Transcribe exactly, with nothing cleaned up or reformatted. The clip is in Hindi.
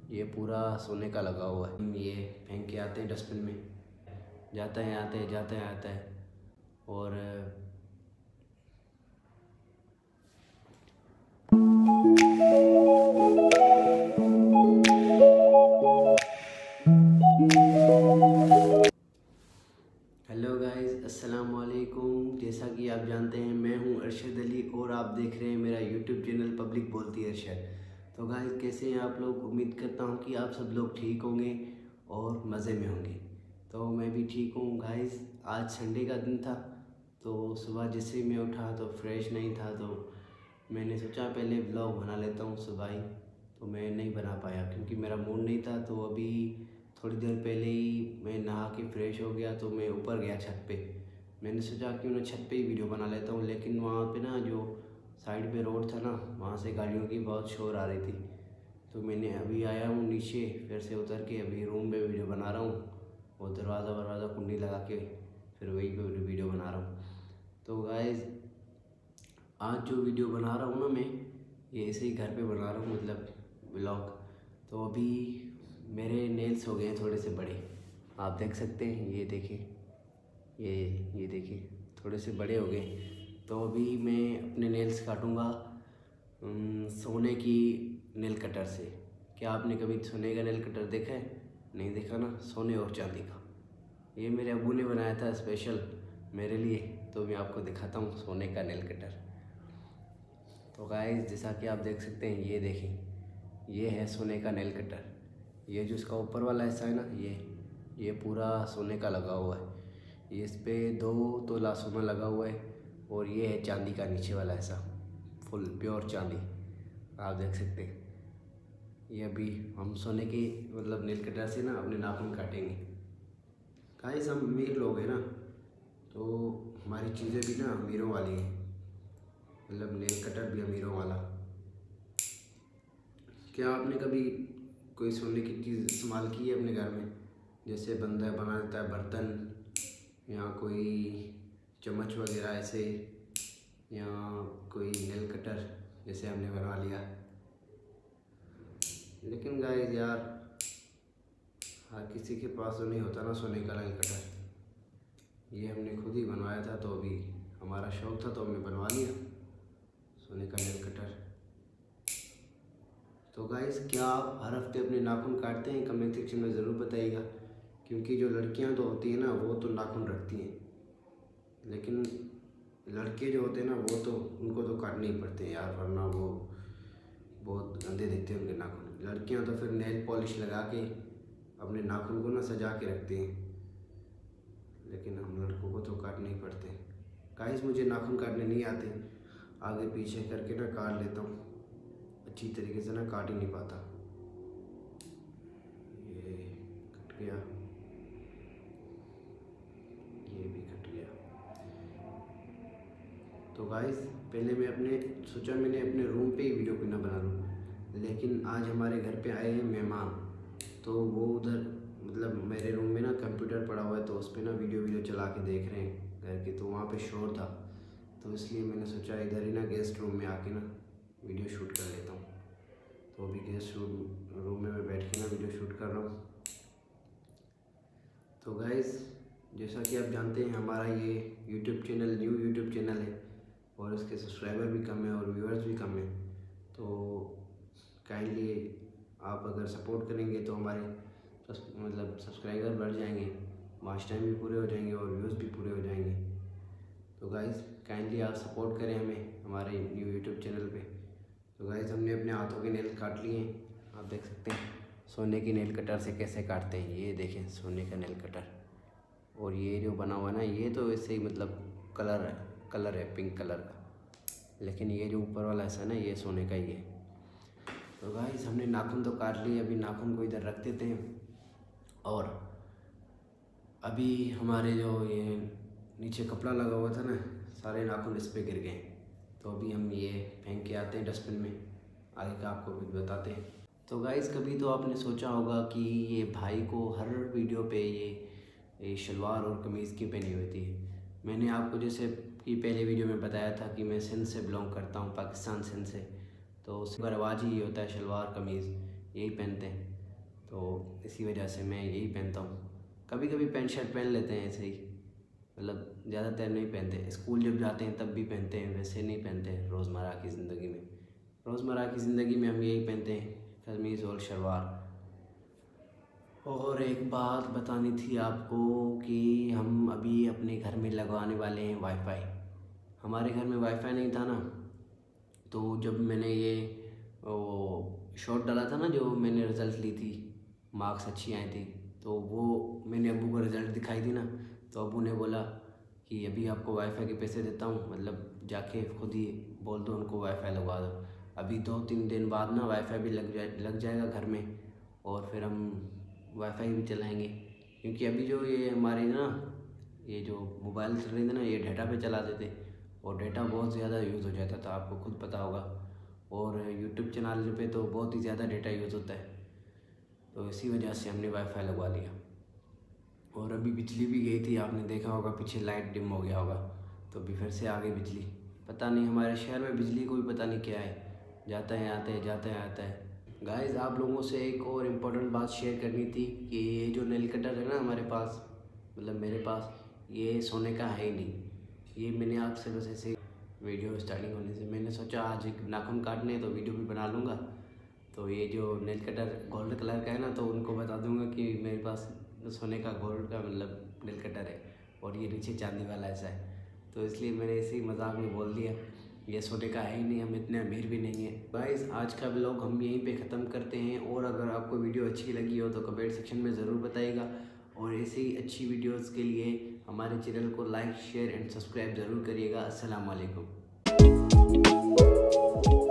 ये पूरा सोने का लगा हुआ है। हम ये फेंक के आते हैं डस्टबिन में, जाता है आते हैं जाता है आता है। और हेलो गाइस, अस्सलाम वालेकुम। जैसा कि आप जानते हैं मैं हूं अरशद अली और आप देख रहे हैं मेरा यूट्यूब चैनल पब्लिक बोलती है अरशद। तो गाइस कैसे हैं आप लोग? उम्मीद करता हूं कि आप सब लोग ठीक होंगे और मज़े में होंगे। तो मैं भी ठीक हूं गाइस। आज संडे का दिन था तो सुबह जैसे मैं उठा तो फ्रेश नहीं था, तो मैंने सोचा पहले ब्लॉग बना लेता हूँ सुबह ही। तो मैं नहीं बना पाया क्योंकि मेरा मूड नहीं था। तो अभी थोड़ी देर पहले ही मैं नहा के फ्रेश हो गया तो मैं ऊपर गया छत पे। मैंने सोचा क्यों ना छत पे ही वीडियो बना लेता हूँ, लेकिन वहाँ पे ना जो साइड पे रोड था ना, वहाँ से गाड़ियों की बहुत शोर आ रही थी। तो मैंने अभी आया हूँ नीचे, फिर से उतर के अभी रूम में वीडियो बना रहा हूँ और दरवाज़ा वरवाज़ा कुंडी लगा के फिर वही पे वीडियो बना रहा हूँ। तो गाइस आज जो वीडियो बना रहा हूँ ना मैं, ये ऐसे ही घर पे बना रहा हूँ, मतलब ब्लॉग। तो अभी मेरे नेल्स हो गए हैं थोड़े से बड़े, आप देख सकते हैं। ये देखिए, ये ये देखिए थोड़े से बड़े हो गए। तो अभी मैं अपने नेल्स काटूँगा सोने की नेल कटर से। क्या आपने कभी सोने का नेल कटर देखा है? नहीं देखा ना, सोने और चांदी का। ये मेरे अब्बू ने बनाया था स्पेशल मेरे लिए, तो मैं आपको दिखाता हूँ सोने का नेल कटर। तो गाइस जैसा कि आप देख सकते हैं, ये देखें, ये है सोने का नेल कटर। ये जो इसका ऊपर वाला हिस्सा है ना, ये ये पूरा सोने का लगा हुआ है। ये इस पर दो तोला सोना लगा हुआ है और ये है चांदी का नीचे वाला हिस्सा, फुल प्योर चांदी, आप देख सकते हैं। ये अभी हम सोने की मतलब नेल कटर से ना अपने नाखून काटेंगे। गाइस हम अमीर लोग हैं ना, तो हमारी चीज़ें भी ना अमीरों वाली हैं, मतलब नेल कटर भी अमीरों वाला। क्या आपने कभी कोई सोने की चीज़ इस्तेमाल की है अपने घर में? जैसे बंदा बना देता है बर्तन या कोई चम्मच वगैरह ऐसे, या कोई नेल कटर जैसे हमने बनवा लिया। लेकिन गाइस यार हर किसी के पास तो नहीं होता ना सोने का नेल कटर। ये हमने खुद ही बनवाया था, तो अभी हमारा शौक था तो हमने बनवा लिया सोने का नेल कटर। तो गाइस क्या आप हर हफ्ते अपने नाखून काटते हैं? कमेंट सेक्शन में ज़रूर बताइएगा, क्योंकि जो लड़कियां तो होती हैं ना वो तो नाखून रखती हैं, लेकिन लड़के जो होते हैं ना वो तो उनको तो काटने ही पड़ते हैं यार, वरना वो बहुत गंदे दिखते हैं उनके नाखून। लड़कियां तो फिर नेल पॉलिश लगा के अपने नाखून को ना सजा के रखते हैं, लेकिन हम लड़कों को तो काटने ही पड़ते हैं। गाइस मुझे नाखून काटने नहीं आते, आगे पीछे करके ना काट लेता हूँ, अच्छी तरीके से ना काट ही नहीं पाता। ये कट गया, ये भी कट गया। तो गाइस पहले मैं अपने सोचा मैंने अपने रूम पे ही वीडियो क्यों ना बना लूँ, लेकिन आज हमारे घर पे आए हैं मेहमान, तो वो उधर मतलब मेरे रूम में ना कंप्यूटर पड़ा हुआ है, तो उस पर ना वीडियो वीडियो चला के देख रहे हैं घर के, तो वहाँ पे शोर था, तो इसलिए मैंने सोचा इधर ही ना गेस्ट रूम में आके ना वीडियो शूट कर लेता हूँ। तो अभी गेस्ट रूम रूम में मैं बैठ के ना वीडियो शूट कर रहा हूँ। तो गाइस जैसा कि आप जानते हैं हमारा ये YouTube channel new YouTube channel है और इसके सब्सक्राइबर भी कम है और व्यूअर्स भी कम है, तो काइंडली आप अगर सपोर्ट करेंगे तो हमारे मतलब सब्सक्राइबर बढ़ जाएंगे, वॉच टाइम भी पूरे हो जाएंगे और व्यूज़ भी पूरे हो जाएंगे। तो गाइस काइंडली आप सपोर्ट करें हमें हमारे न्यू यूट्यूब चैनल पे। तो गाइस हमने अपने हाथों के नेल काट लिए हैं, आप देख सकते हैं सोने की नेल कटर से कैसे काटते हैं। ये देखें सोने का नेल कटर, और ये जो बना हुआ ना ये तो ऐसे ही मतलब कलर है कलर है पिंक कलर का, लेकिन ये जो ऊपर वाला ऐसा है ना ये सोने का ही है। तो गाइस हमने नाखून तो काट लिए, अभी नाखून को इधर रख देते हैं। और अभी हमारे जो ये नीचे कपड़ा लगा हुआ था ना, सारे नाखून इस पर गिर गए, तो अभी हम ये फेंक के आते हैं डस्टबिन में, आगे का आपको कुछ बताते हैं। तो गाइस कभी तो आपने सोचा होगा कि ये भाई को हर वीडियो पे ये ये शलवार और कमीज़ की पहनी होती है। मैंने आपको जैसे कि पहले वीडियो में बताया था कि मैं सिंध से बिलोंग करता हूँ, पाकिस्तान सिंध से, तो उसका रिवाज ही ये होता है शलवार कमीज़ यही पहनते हैं। तो इसी वजह से मैं यही पहनता हूँ। कभी कभी पैंट शर्ट पहन लेते हैं ऐसे ही, मतलब ज़्यादातर नहीं पहनते। स्कूल जब जाते हैं तब भी पहनते हैं, वैसे नहीं पहनते हैं रोज़मर्रा की ज़िंदगी में। रोज़मर्रा की ज़िंदगी में हम यही पहनते हैं, कमीज़ और शलवार। और एक बात बतानी थी आपको कि हम अभी अपने घर में लगवाने वाले हैं वाईफाई। हमारे घर में वाईफाई नहीं था ना, तो जब मैंने ये वो शॉट डाला था ना, जो मैंने रिज़ल्ट ली थी, मार्क्स अच्छी आई थी, तो वो मैंने अब्बू को रिज़ल्ट दिखाई थी ना, तो अब्बू ने बोला कि अभी आपको वाईफाई के पैसे देता हूँ, मतलब जाके खुद ही बोल दो उनको वाईफाई लगवा दो। अभी दो तीन दिन बाद ना वाईफाई भी लग जाए लग जाएगा घर में, और फिर हम वाईफाई भी चलाएंगे। क्योंकि अभी जो ये हमारे ना ये जो मोबाइल चल रहे थे ना, ये डाटा पे चलाते थे और डाटा बहुत ज़्यादा यूज़ हो जाता था, आपको खुद पता होगा। और यूट्यूब चैनल पे तो बहुत ही ज़्यादा डाटा यूज़ होता है, तो इसी वजह से हमने वाईफाई लगवा लिया। और अभी बिजली भी गई थी, आपने देखा होगा पीछे लाइट डिम हो गया होगा, तो अभी फिर से आ गई बिजली। पता नहीं हमारे शहर में बिजली को भी पता नहीं क्या है, जाता है आता है जाता है आता है। गाइस, आप लोगों से एक और इम्पोर्टेंट बात शेयर करनी थी कि ये जो नेल कटर है ना हमारे पास, मतलब मेरे पास, ये सोने का है ही नहीं। ये मैंने आपसे बस ऐसे वीडियो स्टार्टिंग होने से मैंने सोचा आज एक नाखून काटने तो वीडियो भी बना लूँगा। तो ये जो नेल कटर गोल्ड कलर का है ना, तो उनको बता दूँगा कि मेरे पास सोने का गोल्ड का मतलब नेल कटर है और ये नीचे चांदी वाला ऐसा है। तो इसलिए मैंने इसी मजाक में बोल दिया, ये सोने का है ही नहीं, हम इतने अमीर भी नहीं है। गाइस, आज का व्लॉग हम यहीं पे ख़त्म करते हैं। और अगर आपको वीडियो अच्छी लगी हो तो कमेंट सेक्शन में ज़रूर बताइएगा, और ऐसी ही अच्छी वीडियोस के लिए हमारे चैनल को लाइक शेयर एंड सब्सक्राइब ज़रूर करिएगा। अस्सलाम वालेकुम।